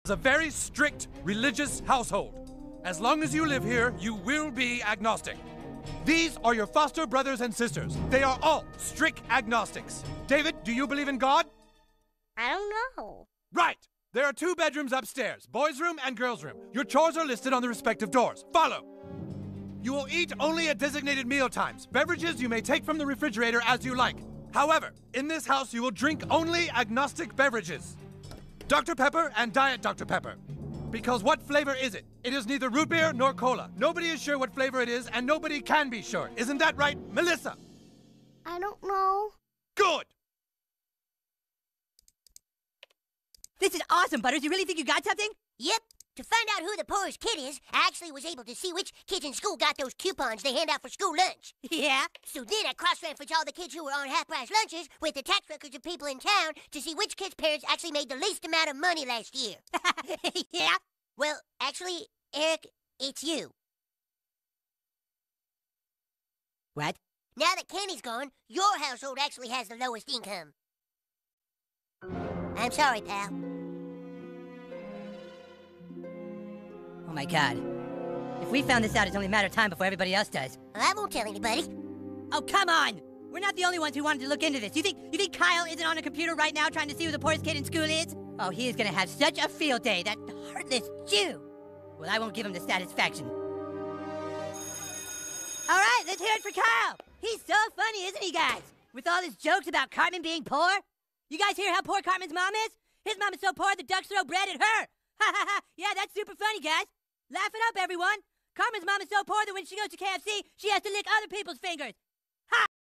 is a very strict religious household. As long as you live here, you will be agnostic. These are your foster brothers and sisters. They are all strict agnostics. David, do you believe in God? I don't know. Right! There are 2 bedrooms upstairs, boys' room and girls' room. Your chores are listed on the respective doors. Follow! You will eat only at designated meal times. Beverages you may take from the refrigerator as you like. However, in this house you will drink only agnostic beverages. Dr. Pepper and Diet Dr. Pepper. Because what flavor is it? It is neither root beer nor cola. Nobody is sure what flavor it is, and nobody can be sure. Isn't that right, Melissa? I don't know. Good! This is awesome, Butters. You really think you got something? Yep. To find out who the poorest kid is, I actually was able to see which kids in school got those coupons they hand out for school lunch. Yeah? So then I cross-referenced all the kids who were on half-price lunches with the tax records of people in town to see which kids' parents actually made the least amount of money last year. Yeah? Well, actually, Eric, it's you. What? Now that Kenny's gone, your household actually has the lowest income. I'm sorry, pal. Oh my God. If we found this out, it's only a matter of time before everybody else does. Well, I won't tell anybody. Oh, come on! We're not the only ones who wanted to look into this. You think Kyle isn't on a computer right now trying to see who the poorest kid in school is? Oh, he is gonna have such a field day, that heartless Jew! Well, I won't give him the satisfaction. All right, let's hear it for Kyle! He's so funny, isn't he, guys? With all his jokes about Cartman being poor? You guys hear how poor Cartman's mom is? His mom is so poor the ducks throw bread at her! Ha ha ha! Yeah, that's super funny, guys! Laugh it up, everyone! Cartman's mom is so poor that when she goes to KFC, she has to lick other people's fingers!